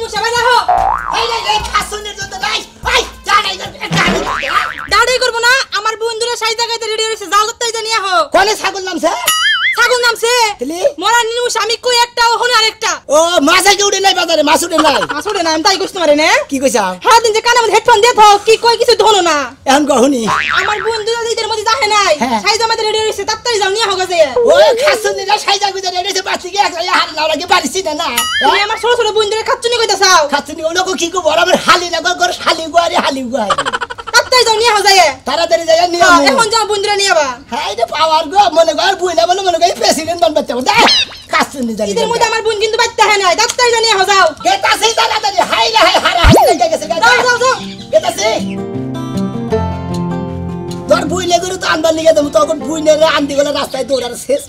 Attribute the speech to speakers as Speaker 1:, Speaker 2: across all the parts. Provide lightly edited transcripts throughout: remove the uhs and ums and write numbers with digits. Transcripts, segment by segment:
Speaker 1: সবাই রাখো
Speaker 2: এই খাসনের জন্য নাই এই জানাই
Speaker 1: দাঁড়াই করব না আমার বন্ধুরা সাইজা গাইতে রেডি হইছে যাও তাই জানি আহো
Speaker 2: কোনে ছাগল নামছে
Speaker 1: ছাগল নামছে মোরা নিমু আমি কই একটা ওখানে আরেকটা
Speaker 2: ও মাছ কি উড়ে নাই বাজারে মাছ উড়ে নাই
Speaker 1: আমি তাই কইতে পারে না
Speaker 2: কি কইছা
Speaker 1: হ্যাঁ দিন যে কানে মধ্যে হেডফোন দে থাও কি কই কিছু ধনো না
Speaker 2: এখন কহনি
Speaker 1: আমার বন্ধুরা এদের মধ্যে যাহে নাই সাইজা আমাদের রেডি হইছে তাড়াতাড়ি যাও নিয়া হোক আছে
Speaker 2: ও খাসনেরা সাইজা কইতে রেডি হইছে বাচ্চি কি একলা হার লাও লাগে পারিছি না
Speaker 1: তুমি আমার ছোট ছোট বন্ধুরা খাচ্চুনি কইতাছাও
Speaker 2: খাচ্চুনি ওলো কি কো বরাবর হালি না গর হালি গুয়ারে
Speaker 1: তাড়াতাড়ি যাও নিয়া হোক যায়
Speaker 2: তাড়াতাড়ি যাই নিয়া
Speaker 1: এখন যাও বন্ধুরা নিয়াবা
Speaker 2: হ্যাঁ এটা পাওয়ার গো মনে কর বুইনা বলে মনে কর প্রেসিডেন্ট বানতে হবে দেখ খাচ্চুনি জানি
Speaker 1: এদের মধ্যে আমার বোন কিন্তু বাইতে হয় নাই তাড়াতাড়ি জানিয়া হোক যাও
Speaker 2: গেতাছে তাড়াতাড়ি হাই রে হাই হারা হাই লেগে গেছে
Speaker 1: যাও
Speaker 2: গেতাছে তোর বুইলে গরু তো আনবার নিয়ে দেবো তখন বুইনের আন্দি গেলে রাস্তায় দৌড়ার শেষ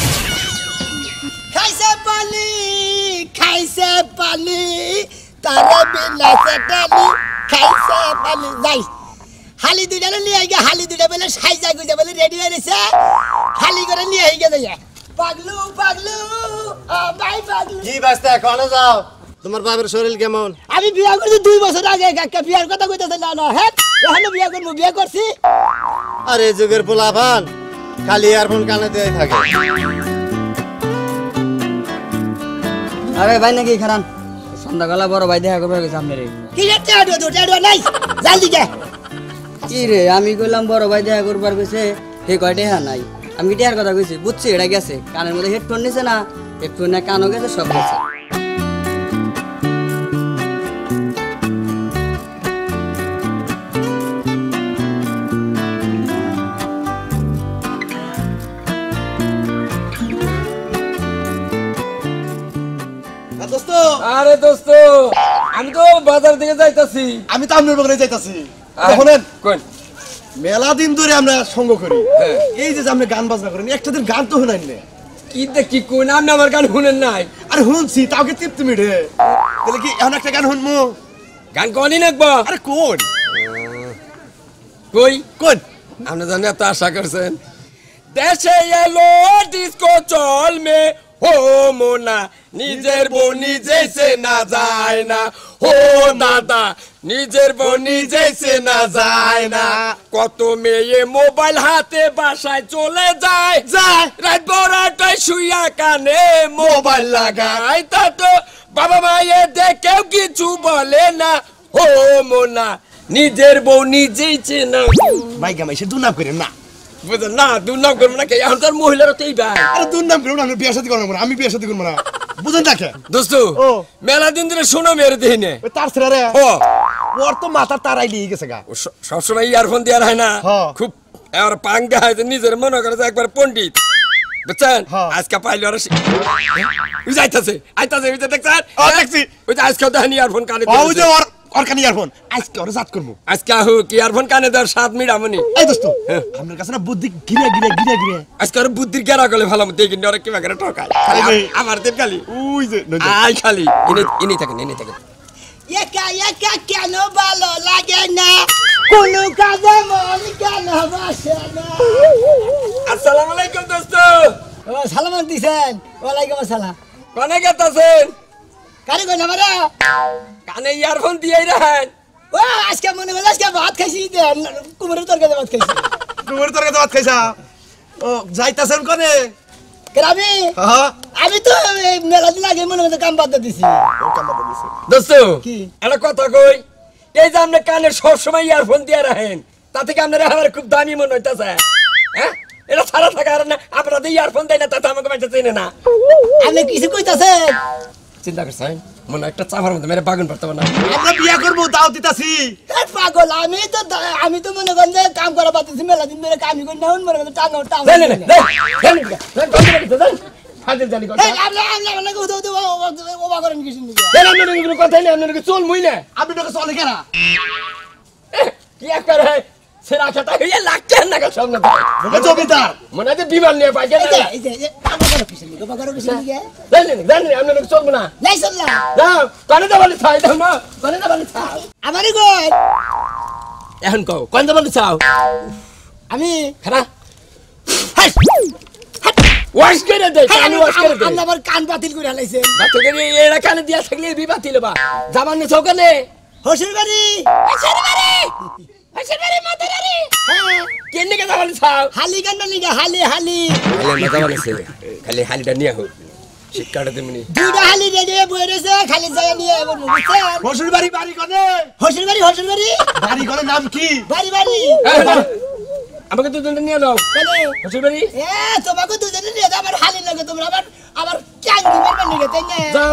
Speaker 2: খাইছে পানি তারা বিলাসে টানি খাইছে পানি যাই হালি দুইটা নিয়ে গিয়ে হালি দুইটা বলে সাইজা গুজা বলে রেডি হয়ে গেছে হালি করে নিয়ে গিয়ে পাগলু পাগলু বাই পাগলু
Speaker 3: কি বাস্তা কোন যাও তোমার বাবার শরীর কেমন
Speaker 2: আমি বিয়া করছি 2 বছর আগে কাকা বিয়ার কথা কইতাছ না হ্যাঁ এখনো বিয়া করব বিয়া করছি
Speaker 3: আরে যুগের পোলাপান খালি ইয়ারফোন কানে দিয়ে থাকে
Speaker 4: আরে ভাই নাকি খারান সন্ধ্যাবেলা বড় ভাই দেখা করবে গেছে আপনারে
Speaker 2: কি রে টেডো নাই জলদি গে
Speaker 4: কি রে আমি কইলাম বড় ভাই দেখা করবার কইছে হে কয়টা হ্যাঁ নাই আমি টিয়ার কথা কইছি বুঝছি এটা গেছে কানের মধ্যে হেডফোন নিছে না হেডফোন না কানও গেছে সব গেছে
Speaker 3: দোস্ত
Speaker 5: আরে দোস্ত আমি তো বাজার থেকে যাইতাছি
Speaker 3: আমি তো আপনার বগলে যাইতাছি শুনেন
Speaker 5: কোন
Speaker 3: মেলা দিন ধরে আমরা সঙ্গ করি এই যে আমরা গান বাজনা করি একটা দিন গান তো শুনাই না
Speaker 5: কি দেখি কোন আপনি আমার গান শুনেন নাই
Speaker 3: আরে শুনছি তাও কি তৃপ্তি মিঠে তাহলে কি এমন একটা গান শুনবো
Speaker 5: গান কোনই নাকবো
Speaker 3: আরে কোন
Speaker 5: কই
Speaker 3: কোন
Speaker 5: আপনি জানেন এত আশা করছেন দেশে এলো ডিস্কো চল মে হো মোনা নিজের বউ নিজে সে না যায় না হো দাদা নিজের বউ নিজে সে না যায় না কত মেয়ে মোবাইল হাতে বাসায় চলে যায় রাত বড়টায় শুইয়া কানে মোবাইল লাগায় তা তো বাবা মায়ের দেখেও কিছু বলে না হো মোনা নিজের বউ নিজেই চেনা
Speaker 3: মাই গামাই সে দুর্নাম করেন না
Speaker 5: বুঝলেন না দুর্নাম করবো না কে এখন তোর মহিলারা তো এই ভাই
Speaker 3: আরে দুর্নাম করেন না বিয়ে শাদী করবো না আমি বিয়ে শাদী করবো না বুঝেন না কে
Speaker 5: দোস্ত
Speaker 3: ও
Speaker 5: মেলা দিন ধরে শোনো মেরে দেহিনে
Speaker 3: ওই তার ছেড়ে রে
Speaker 5: ও
Speaker 3: ওর তো মাথা তারাই লিয়ে গেছে গা
Speaker 5: সবসময় ইয়ারফোন দেওয়ার হয় না খুব এবার পাং দেওয়া হয় নিজের মনে করে যে একবার পণ্ডিত বুঝছেন আজকে পাইলে ওরা যাইতাছে আইতাছে দেখছেন
Speaker 3: দেখছি
Speaker 5: ওই যে আজকেও দেখেন ইয়ারফোন কানে
Speaker 3: ওই যে ওর কানে ইয়ারফোন আজকে ওরা জাত করবো
Speaker 5: আজকে হোক ইয়ারফোন কানে দেওয়ার 7 মিনিট আমনি
Speaker 3: এই দোস্ত আপনার কাছে না বুদ্ধি গিরে
Speaker 5: আজকে ওর বুদ্ধির গেরা গলে ভালো মতো দেখি ওরা কিবা করে ঠকায় আমার দেব খালি
Speaker 3: ওই যে
Speaker 5: আই খালি ইনি থাকেন
Speaker 2: একা কেন ভালো লাগে না কোনো কাজে মন কেন বসে না
Speaker 5: আসসালামু আলাইকুম দোস্ত
Speaker 2: সালাম দিছেন ওয়ালাইকুম আসসালাম
Speaker 5: কোনে গেতাছেন
Speaker 2: কারে কই নামারা
Speaker 5: কানে ইয়ারফোন দিয়েই রাখেন
Speaker 2: ও আজকে মনে হলো আজকে ভাত খাইছি কুমড়ের তরকারি ভাত খাইছি
Speaker 3: কুমড়ের তরকারি ভাত খাইছা ও যাইতাছেন কোনে
Speaker 2: গ্রামে আমি তো মেলা দিন আগে মনে মনে কাম বাদ দিছি
Speaker 5: দোস্ত
Speaker 2: কি
Speaker 5: একটা কথা কই এই যে আপনি কানে সবসময় ইয়ারফোন দিয়ে রাখেন তাতে কি আপনার আমার খুব দামি মনে হইতাছে হ্যাঁ এটা সারা থাকা আর না আপনাদের ইয়ারফোন দেয় না তাতে আমাকে বাচ্চা চেনে না
Speaker 2: আপনি কিছু কইতাছেন
Speaker 5: চিন্তা করছেন মনে একটা চাপার মধ্যে মেরে বাগুন পড়তে না
Speaker 3: আমরা বিয়া করবো দাও দিতাছি
Speaker 2: পাগল আমি তো মনে করেন যে কাম করা পাচ্ছি মেলা দিন ধরে কামই করি না মনে করেন টাঙ্গা
Speaker 5: ফাজিল জানি কথা
Speaker 2: ওবা করেন কিছু
Speaker 5: কথাই নেই আপনার চল মুই না
Speaker 3: আপনি তোকে চলে কেনা
Speaker 5: কি একবার হয় সেরা খেতা হইয়া লাগছে না কার সামনে
Speaker 3: জমিদার
Speaker 5: মনে হয় বিমান নিয়ে পাই গেল জানি আপনার চলবো না যাও কানে যাবালি চাই দাও না কানে যাবালি চাও
Speaker 2: আমারই কই
Speaker 5: এখন কও কানে যাবালি চাও
Speaker 2: আমি
Speaker 5: খানা ওয়াশ করে দে কান ওয়াশ করে দে
Speaker 2: আপনি আবার কান বাতিল করে হালাইছেন
Speaker 5: বাতিল করে এরা কানে দিয়া থাকলে বি বাতিল বা জামানে চৌকানে
Speaker 2: হসুর বাড়ি
Speaker 5: মাতারি কেনে কে জামানে ছাও
Speaker 2: হালি গান লিগা হালি হালি
Speaker 5: খালি মজা বানাইছে খালি হালিটা নিয়ে হোক শিক্ষাটা তেমনি
Speaker 2: দুইটা হালি রেডিয়ে বই রয়েছে খালি যায় নিয়ে এবার বুঝছেন
Speaker 3: হসুর বাড়ি বাড়ি কোনে
Speaker 2: হসুর বাড়ি
Speaker 3: বাড়ি কোনে নাম কি
Speaker 2: বাড়ি বাড়ি
Speaker 5: আমাকে তো দুটো নিয়ে নাও
Speaker 2: কেন
Speaker 5: হসুর বাড়ি
Speaker 2: এ তোমাকে দুজনে নিয়ে যাও আমার হালি লাগে তোমরা আবার ক্যাঙ্গি মারবার নিয়ে তাই না
Speaker 5: যাও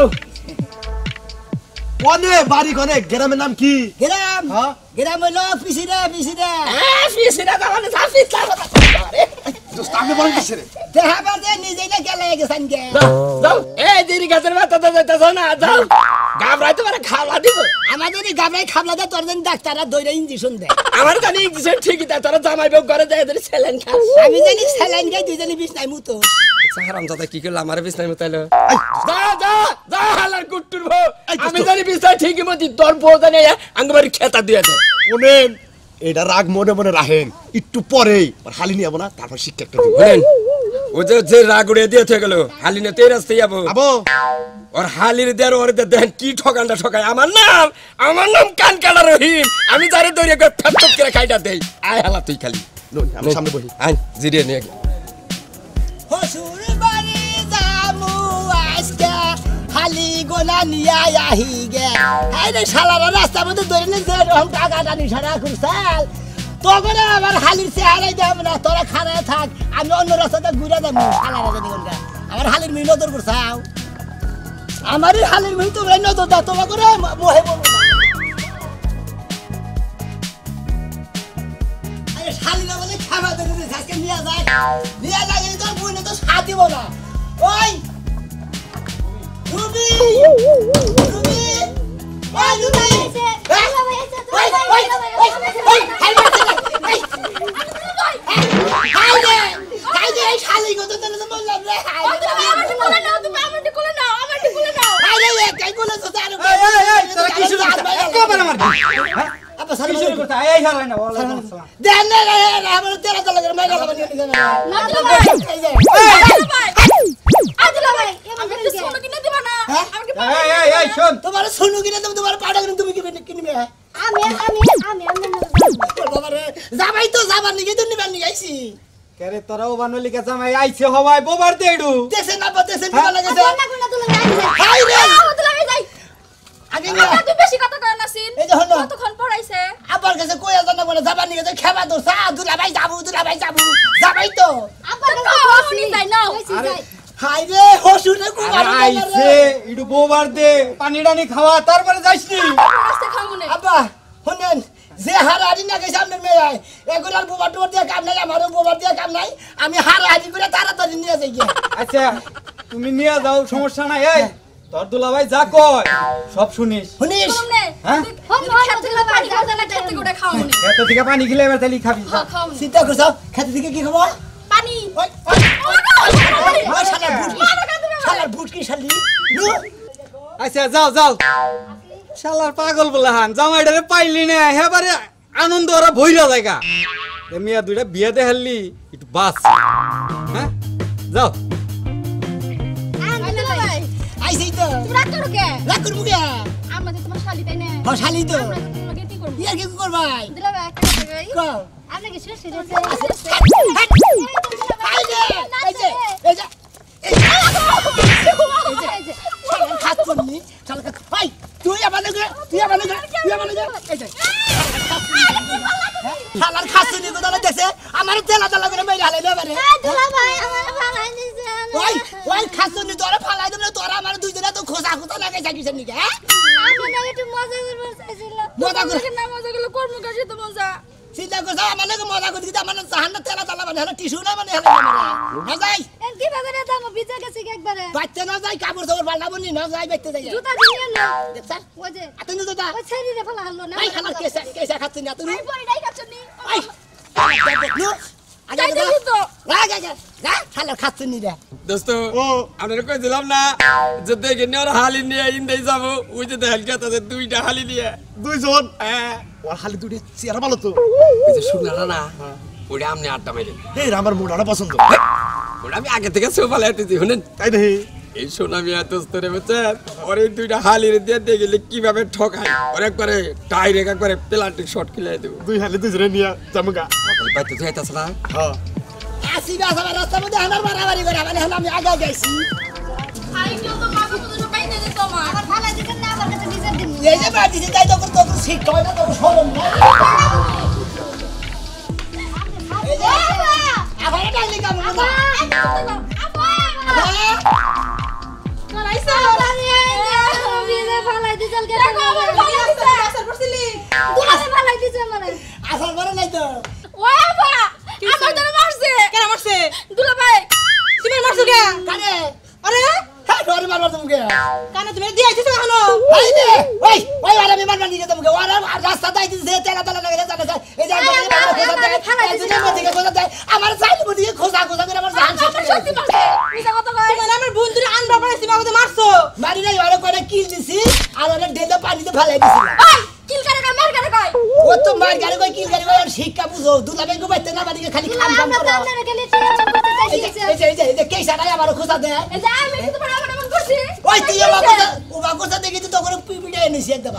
Speaker 3: কোনে বাড়ি কোনে গ্রামের নাম কি
Speaker 2: গ্রাম
Speaker 3: হ্যাঁ
Speaker 2: গ্রাম হইলো পিছিরে
Speaker 5: ফিসিনা জামানে সাফি সাফা
Speaker 3: দোস্ত আপনি বলেন কিসে রে
Speaker 2: দেখা পাতে নিজেই না গেলে গেছেন গে
Speaker 5: যাও এই দেরি গাছের মাথা তো যাইতাছ না যাও গাবরাই তোমার খাওয়া দিব
Speaker 2: আমাদের এই গাবরাই খাবলা দে তোর দিন ডাক্তাররা দইরা ইনজেকশন দেয়
Speaker 5: আমার জানি ইংলিশে ঠিকই তা তোরা জামাই বউ ঘরে যায় এদের স্যালাইন খাস
Speaker 2: আমি জানি স্যালাইন গাই দুইজনে বিছনায় মুতো
Speaker 5: হারাম দাদা কি করলো আমার বিছনায় মতাইলো যা যা যা হালার কুট্টুর বউ আমি জানি বিছনায় ঠিকই মতি তোর বউ জানি আঙ্গবাড়ি খেতা দিয়ে দে
Speaker 3: শুনেন এটা রাগ মনে মনে রাখেন একটু পরেই হালি নিয়ে যাবো না তারপর শিক্ষা একটা দিব
Speaker 5: বলেন ও যে রাগ উড়িয়ে দিয়ে থেকে গেল হালি না তেই রাস্তায় যাবো
Speaker 3: আবো
Speaker 5: ওর হালির দেয়ার ওর দেখেন কি ঠকানটা ঠকায় আমার নাম কান কাটা রহিম আমি তারে দৌড়ে করে ফেট করে খাইটা দেই আয় হালা তুই খালি
Speaker 3: আমি সামনে বলি
Speaker 5: আয় জিরিয়ে নিয়ে
Speaker 2: হসুর বাড়ি জামু আজকে হালি গোলা নিয়া আহি গে এই রে শালারা রাস্তার মধ্যে ধরে নিয়ে যে রকম টাকা টানি সারা খুরসাল তখন আবার হালির চেহারাই দেব না তোরা খারায় থাক আমি অন্য রাস্তাতে ঘুরে দেবো শালারা জানি কোনটা আমার হালির মিল নজর করছাও আমারই হালির মিল তোমরা নজর দাও তোমার করে মোহে বলবো না আরে শালিরা বলে খাবার দেবে আজকে নিয়ে যায় এই তোর বুঝলে তো সাথ দিব না ওই রুবি রুবি ওই রুবি তোমার শুনু কিনা তোমার পাউডার তুমি কিনবে যাবাই তো যাবার নিকে তো নিবার নিয়ে আইছি
Speaker 6: কেরে তোরাও বানলি কে জামাই আইছে হবাই বোবার দেড়ু
Speaker 2: দেশে না দেশে নিবা লাগেছে হাই রে আগে না
Speaker 1: তুই বেশি কথা কয় না সিন
Speaker 2: এই যে হলো
Speaker 1: কতক্ষণ পড়াইছে
Speaker 2: আবার কাছে কই জানা বলে যাবার নিকে তো খেবা দো সা দুলাভাই যাবো যাবাই তো
Speaker 1: আব্বা আপনি যাই নাও
Speaker 2: হাই রে হসুরে কো
Speaker 6: আইছে ইডু বোবার দে পানি ডানি খাওয়া তারপরে যাইছনি
Speaker 1: রাস্তা খামুনে
Speaker 2: আব্বা শুনেন যে হারাহারি না গেছে আপনার মেয়ে এগুলার বোবার টোবার দিয়ে কাম নাই আমারও বোবার দিয়ে কাম নাই আমি হারাহারি করে তাড়াতাড়ি নিয়ে যাই গিয়ে
Speaker 6: আচ্ছা তুমি নিয়ে যাও সমস্যা নাই এই তোর দুলাভাই যা কয় সব শুনিস
Speaker 2: শুনিস
Speaker 1: শুনে
Speaker 6: হ্যাঁ
Speaker 1: খেতে গেলে পানি খাওয়া না খেতে করে খাওনি
Speaker 6: এত থেকে পানি খেলে এবার তালি খাবি যা।
Speaker 1: খাওনি
Speaker 2: চিন্তা করছো খেতে দিকে কি খবর
Speaker 1: পানি
Speaker 2: ওই ওই শালার বুট কি শালি
Speaker 6: আচ্ছা যাও যাও শালার পাগল বলে হান জামাইটারে পাইলি না হেবারে আনন্দ ওরা ভইরা জায়গা মিয়া দুইটা বিয়ে দে হারলি একটু বাস হ্যাঁ যাও
Speaker 2: আইছি তো
Speaker 1: রাগ করো কে
Speaker 2: রাগ করবো কে
Speaker 1: আমাদের তোমার শালি তাই না
Speaker 2: ও শালি তো
Speaker 1: তোমাকে কি করব
Speaker 2: ইয়ার কি করবাই
Speaker 1: দিলা ভাই একটা কথা কই
Speaker 2: কও
Speaker 1: আপনি কি শেষ হয়ে
Speaker 2: এই যে এই যে এই যে খাচ্ছনি শালা ভাই তুই আমার লগে এই যে শালার খাচ্ছনি কোথায় দেখছে আমার তেলা তেলা করে মেরে হালে দেবে ওই খাচ্ছনি তোরা ফালাই দেবে তোরা আমার দুইজনে তো খোসা লাগাই থাকিস নাকি হ্যাঁ মজা করে
Speaker 1: না মজা গুলো করব কাছে তো মজা
Speaker 2: চিন্তা করছ আমার লগে মজা করে দিতে আমার জাহান্নাম তেলা তেলা মানে হলো টিস্যু না মানে হলো না যাই
Speaker 1: কি বাজারে দাম ভিজা গেছে একবারে
Speaker 2: বাইতে না যাই কাপড় চাপড় পাল্টাবো নি না যাই বাইতে যাই
Speaker 1: জুতা দিয়ে না
Speaker 2: দেখছ
Speaker 1: ওই যে
Speaker 2: আতনি তো দা
Speaker 1: ওই ছেড়ে রে ফেলা হলো না
Speaker 2: আই খালার কেসা খাচ্ছি না তুমি
Speaker 1: আই পরে নাই খাচ্ছনি
Speaker 2: আই আগে
Speaker 1: যাই দেখি তো
Speaker 2: যা খালার খাচ্ছি নি রে
Speaker 5: দোস্ত আপনারা কই দিলাম না যে দেখে নেওয়ার হালি নিয়ে ইন্দাই যাবো ওই যে দেখেন তাদের দুইটা হালি নিয়ে
Speaker 3: দুইজন ওর হালি দুটি চেহারা ভালো তো
Speaker 5: ওই যে শুকনা না ওইটা আপনি আড্ডা মাইলেন
Speaker 3: এই আমার মোড়াটা পছন্দ
Speaker 5: ওটা আমি আগে থেকে সব পালাইতেছি শুনেন
Speaker 3: তাই দেখি
Speaker 5: এই সোনা মিয়া দোস্তরে বুঝছেন ওর এই দুইটা হালির দিয়ে দিয়ে গেলে কিভাবে ঠকায় ওর একবারে ডাইরেক্ট একবারে প্লান্টিক শট খেলাই দেবো
Speaker 3: দুই হালি দুজনে নিয়ে জামুগা
Speaker 5: বাইতে যাইতাছ না
Speaker 3: হ্যাঁ
Speaker 2: আসি গাছ আমার রাস্তার মধ্যে হানার মারামারি করে মানে হলো আমি আগে গেছি এই যে বাড়ি দিতে যাই তখন তখন ঠিক হয় না তখন শরম না এই যে আবার ডাইলে কাম না আসার পরে নাই তো কানে
Speaker 1: আরে
Speaker 2: হ্যাঁ ধরে মারবার তোমাকে
Speaker 1: কানে তুমি দিয়ে আইছিস এখনো
Speaker 2: এই রে ওই ওই আর আমি মারবার দিকে তোমাকে ওরা রাস্তা দাই দিতে তেলা তেলা লাগে জানা এই যে আমার সাইড দিকে খোঁজা খোঁজা করে আমার জান সত্যি
Speaker 1: মানে আমার বন্ধুরে আনবার পরে সীমা আমাকে মারছো
Speaker 2: মারি নাই ওরা করে কিল দিছি আর ওরা ডেলে পানিতে ফেলাই দিছি ও তো মার গাড়ি কই কিল গাড়ি কই আর শিক্ষা বুঝো দুলাবে গো বাইতে না বাড়িকে খালি খাম খাম করো এই যে কেসা নাই আমার খোঁজা দে ওই তুই ও বাগোসা দেখি তো তখন পিপিডে এনেছি একদম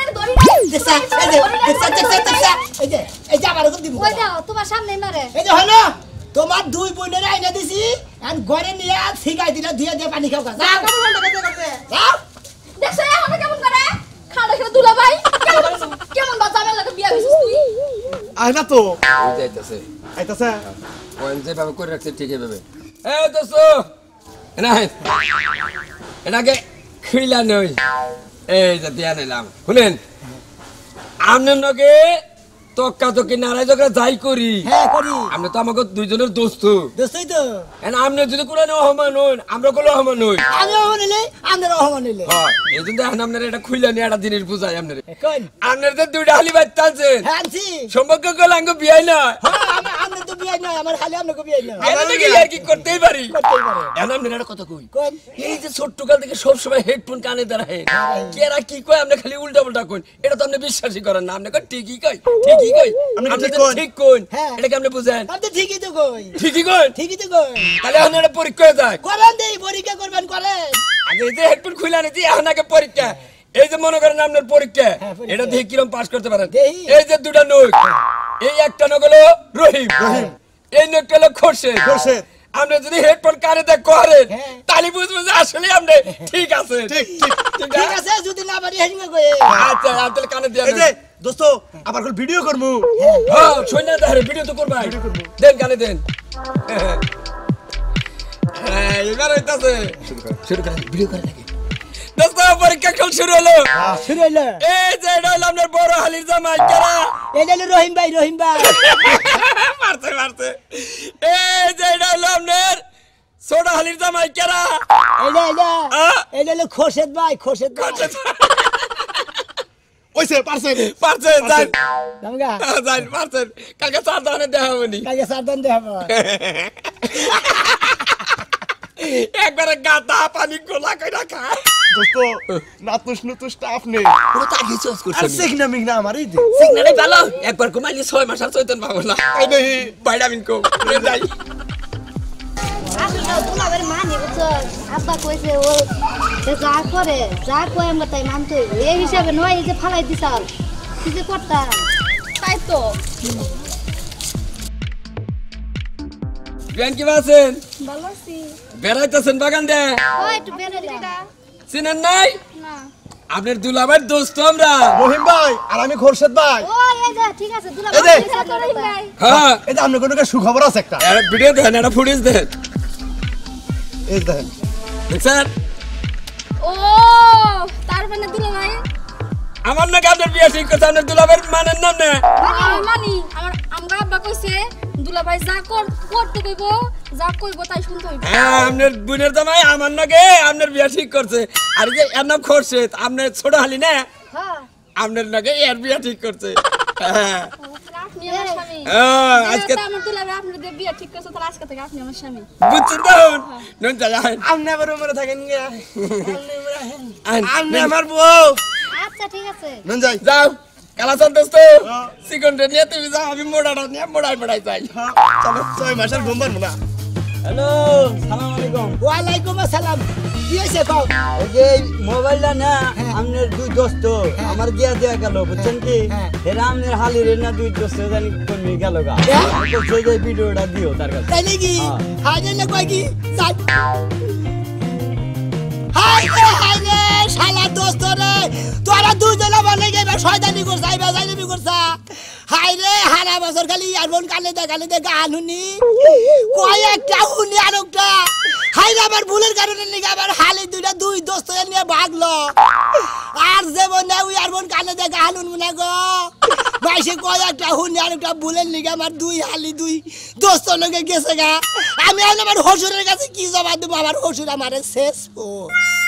Speaker 2: এই যে আমার দিব
Speaker 7: তোমার সামনে মারে
Speaker 2: এই যে হলো তোমার দুই বোনের আইনা দিছি আর ঘরে নিয়ে শিখাই দিলা ধুয়ে দিয়ে পানি খাও যাও যাও
Speaker 7: দেখছ এখন কেমন করে খাড়া খেলে দুলা ভাই কেমন বাচ্চা লাগে বিয়া হইছিস তুই
Speaker 3: আয় না তো
Speaker 5: যাইতাছে
Speaker 3: আইতাছে
Speaker 5: ওই যেভাবে করে রাখছে ঠিকই ভাবে এ দোস্ত না এটাকে খিলা নই এই যে দিয়া নিলাম শুনেন আপনার নগে তক্কা তক্কি নারাই জগা যাই করি
Speaker 2: হ্যাঁ করি
Speaker 5: আমরা তো আমাকে দুইজনের দোস্ত
Speaker 2: দোস্তই তো
Speaker 5: আপনি যদি কোনো অহমান হন আমরা কোনো অহমান হই
Speaker 2: আমি অহমান নিলে আপনার অহমান নিলে
Speaker 5: হ্যাঁ এই জন্য এখন আপনার এটা খুইলা নিয়ে একটা জিনিস বুঝাই আপনার
Speaker 2: কোন
Speaker 5: আপনার যে দুইটা হালি বাচ্চা আছেন
Speaker 2: হ্যাঁ আনছি
Speaker 5: সম্পর্ক করলে আঙ্গ বিয়াই না
Speaker 2: হ্যাঁ আমার তো বিয়ে নয় আমার খালি আপনাকে বিয়ে নয়
Speaker 5: এটা নাকি আর কি করতেই পারি
Speaker 2: করতেই পারে
Speaker 5: এখন আপনার একটা কথা কই
Speaker 2: কোন
Speaker 5: এই যে ছোট্ট কাল থেকে সবসময় হেডফোন কানে দাঁড়ায় কেরা কি কয় আপনি খালি উল্টা উল্টা কই এটা তো আপনি বিশ্বাসই করেন না আপনি কই ঠিকই কই ঠিকই কই আপনি তো ঠিক কই
Speaker 2: হ্যাঁ।
Speaker 5: এটা কি আপনি বুঝেন
Speaker 2: আপনি তো ঠিকই তো কই
Speaker 5: ঠিকই কই
Speaker 2: ঠিকই তো কই
Speaker 5: তাহলে এখন এটা পরীক্ষা যায়
Speaker 2: করেন দেই পরীক্ষা করবেন করেন
Speaker 5: আগে এই যে হেডফোন খুলে আনি এখন আগে পরীক্ষা এই যে মনে করেন আপনার পরীক্ষা
Speaker 2: পরীক্ষা।
Speaker 5: এটা দেখে কিরম পাস করতে পারেন
Speaker 2: দেহি।
Speaker 5: এই যে দুটা নোট এই একটা নোট হলো রহিম এই নোট হলো খোরশেদ
Speaker 3: খোরশেদ।
Speaker 5: আপনি যদি হেডফোন কানে দেখ করেন
Speaker 2: হ্যাঁ।
Speaker 5: তাহলে বুঝবেন যে আসলে আপনি ঠিক আছে
Speaker 3: ঠিক ঠিক
Speaker 2: ঠিক আছে যদি না পারি হেডিং কই
Speaker 5: আচ্ছা আপনি কানে দিয়ে
Speaker 3: এই যে দোস্ত আবার কল ভিডিও করমু
Speaker 5: হ্যাঁ শুনে দেখেন ভিডিও তো করবাই দেন কানে দেন হ্যাঁ এবার হইতাছে শুরু করেন ভিডিও করে লাগে দোস্ত পরীক্ষা খেল শুরু হলো
Speaker 2: শুরু হইলো
Speaker 5: এই যে এটা হলো আপনার বড় হালির জামাই কেরা
Speaker 2: এই হলো রহিম ভাই
Speaker 5: মারতে মারতে এই যে এটা হলো আপনার ছোট হালির জামাই কেরা
Speaker 2: এই হলো খোরশেদ ভাই
Speaker 3: ওইছে পারছেন
Speaker 5: পারছেন যান
Speaker 2: জামগা
Speaker 5: যান পারছেন কালকে চার দানে দেখা হবনি
Speaker 2: কালকে সাবধান দেব
Speaker 5: একবারে গাদা পানি গোলা কইরা খায়
Speaker 3: দোস্ত নাতুস নুতুস স্টাফ নেই
Speaker 5: পুরো তো আগে চয়েস
Speaker 3: আর
Speaker 5: করছেন
Speaker 3: সেগনা মিগনা আমারই দে
Speaker 5: সিগনালে ভালো একবার ঘুমাইলে 6 মাস আর চৈতন পাবো না
Speaker 3: তাই দেখি
Speaker 5: বাইডামিন কো রে যাই
Speaker 7: আসলে দুলাবের মানে বুঝছো আব্বা কইছে ও যা করে যা কয় আমরা তাই মানতে হইব এই হিসাবে নয় এই যে ফালাই দিছাল কি যে করতাম তাই তো
Speaker 5: বিয়ান কি আছেন
Speaker 7: ভালো আছি
Speaker 5: বেড়াইতেছেন বাগান দে
Speaker 7: ও একটু বেরে দিটা
Speaker 5: চিনেন নাই
Speaker 7: না
Speaker 5: আপনার দুলাভাইয়ের দোস্ত আমরা
Speaker 3: রহিম ভাই আর আমি খোরশেদ ভাই
Speaker 7: ও এই যে ঠিক আছে দুলাব
Speaker 3: এই যে।
Speaker 7: ভাই
Speaker 5: হ্যাঁ
Speaker 3: এই যে আপনার কোনো সুখবর আছে একটা
Speaker 5: এর ভিডিও দেন এটা ফুটেজ দেন
Speaker 3: এই দেখেন
Speaker 5: দেখছেন
Speaker 7: ও তার মানে দুলা ভাই
Speaker 5: আমার নাকি আপনার বিয়ে ঠিক করছে আপনার দুলাভাইয়ের মানেন নাম না
Speaker 7: মানি আমার আমগা আব্বা কইছে দুলা ভাই যা করতে কইব যা কইব তাই শুনতে হইব
Speaker 5: হ্যাঁ আপনার বোনের জামাই আমার নাকি আপনার বিয়ে ঠিক করছে আর এই যে এর নাম খোরশেদ আপনার ছোট হালি না
Speaker 7: হ্যাঁ
Speaker 5: আপনার নাকি এর বিয়ে ঠিক করছে হ্যাঁ
Speaker 7: আপনি আমার স্বামী
Speaker 5: আজকে
Speaker 7: আজকে আমার দুলা ভাই আপনাদের বিয়ে ঠিক করছে তাহলে আজকে থেকে আপনি আমার স্বামী
Speaker 5: বুঝছেন তো নুন যাই
Speaker 3: আপনি আবার মরে থাকেন গিয়া আপনি
Speaker 5: আপনি
Speaker 3: আমার বউ
Speaker 7: আচ্ছা ঠিক আছে
Speaker 3: নন যাই
Speaker 5: যাও কালাচান দোস্ত চিকন নিয়ে তুমি যাও আমি মোড়াটা নিয়ে মোড়াই মোড়াই যাই
Speaker 3: চলো 6 মাসের ঘুম পারবো না
Speaker 4: হ্যালো সালাম আলাইকুম।
Speaker 2: ওয়ালাইকুম আসসালাম। কি হয়েছে কও?
Speaker 4: ওই যে মোবাইলটা না আপনার দুই দোস্ত আমার দিয়া দেয়া গেল বুঝছেন কি
Speaker 2: হ্যাঁ।
Speaker 4: এরা আপনার হালির না দুই দোস্ত জানি কোন গেল গা
Speaker 2: হ্যাঁ?
Speaker 4: সেই যে ভিডিওটা দিও তার কাছে।
Speaker 2: তাই নাকি?
Speaker 4: হ্যাঁ।
Speaker 2: হাই রে কয় কি? হাই রে শালা দোস্ত রে, তোরা দুজনে বলে গেবে শয়তানি করছা, এই বেজাইনি করছা। হাই রে হারা বছর খালি ইয়ারফোন কানে দে গান শুনি, কয় একটা শুনি আর একটা। হাই রে আমার ভুলের কারণে লিখে আবার হালি দুই দোস্ত নিয়ে ভাগলো। আর যেমন ইয়ারফোন কানে দে গান শুনবো না গো, বাইসে কয় একটা শুনি আর একটা ভুলের লিখে আমার দুই দোস্ত লোকে গেছে গা। আমি আমার হসুরের কাছে কি জবাব দেবো? আমার হসুর আমারে শেষ